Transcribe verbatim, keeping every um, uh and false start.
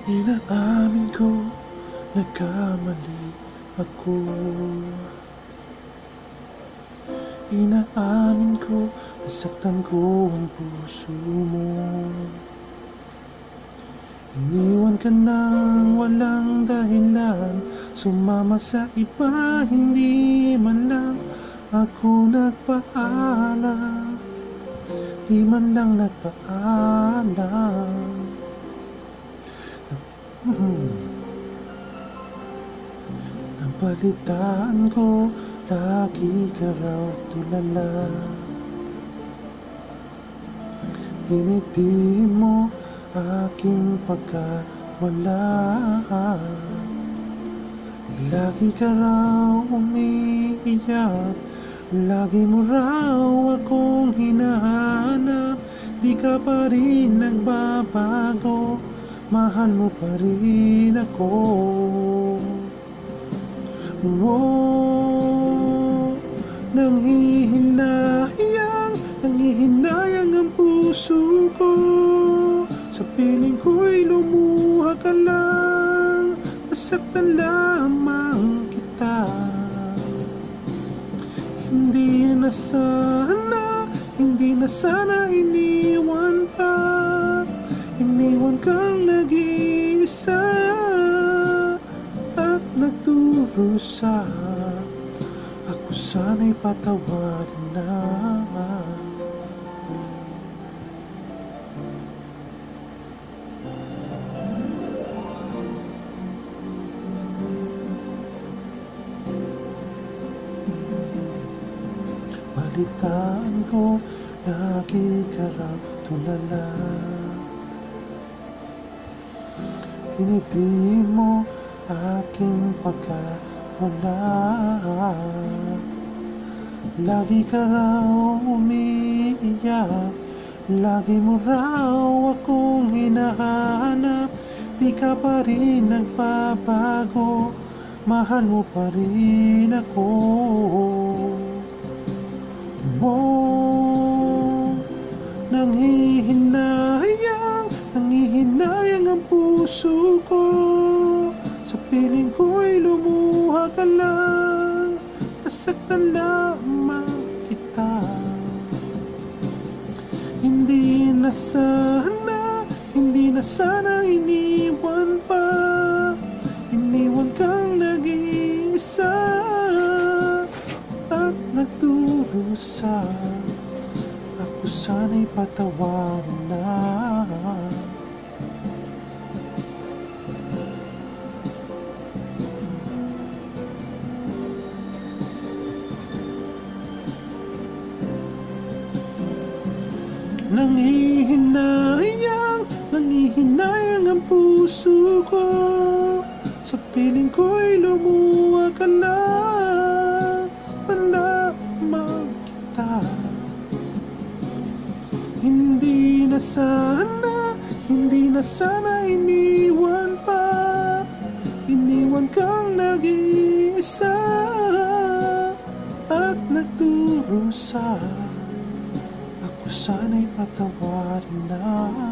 Inaamin ko, nagkamali ako. Inaamin ko, nasaktan ko ang puso mo. Iniwan ka nang walang dahilan, sumama sa iba, hindi man lang ako nagpaalam. Di man lang nagpaalam. Hmm. Nabalitaan ko, lagi ka raw tulala. Tiniti mo aking pagkawala. Lagi ka raw umiiyak, lagi mo raw akong hinahanap. Di ka pa rin nagbabago, mahal mo pa rin ako. Oh, nanghihinayang, nanghihinayang ang puso ko. Sa piling ko'y lumuha ka lang, nasaktan lamang kita. Hindi na sana, hindi na sana iniwan pa. Iniwan kang nag-iisa at nagdurusa. Ako sana'y patawarin na. Balitaan ko, lagi ka raw tulala. Tiniti mo aking pagkawala. Lagi ka raw umiiyak, lagi mo raw akong hinahanap. Di ka pa rin nagbabago, mahal mo pa rin ako. Oh, nanghihinayang, nanghihinayang ang puso ko. Sa piling ko'y lumuha ka lang, nasaktan lamang kita. Hindi na sana, hindi na sana iniwan pa. Iniwan kang nag-iisa at nagdurusa. Ako sana'y patawarin na. Nanghihinayang, nanghihinayang ang puso ko. Sa piling ko'y lumuha ka lang, nasaktan lamang kita. Hindi na sana, hindi na sana iniwan pa. Iniwan kang nag-iisa at nagdurusa. Ako sana'y patawarin na.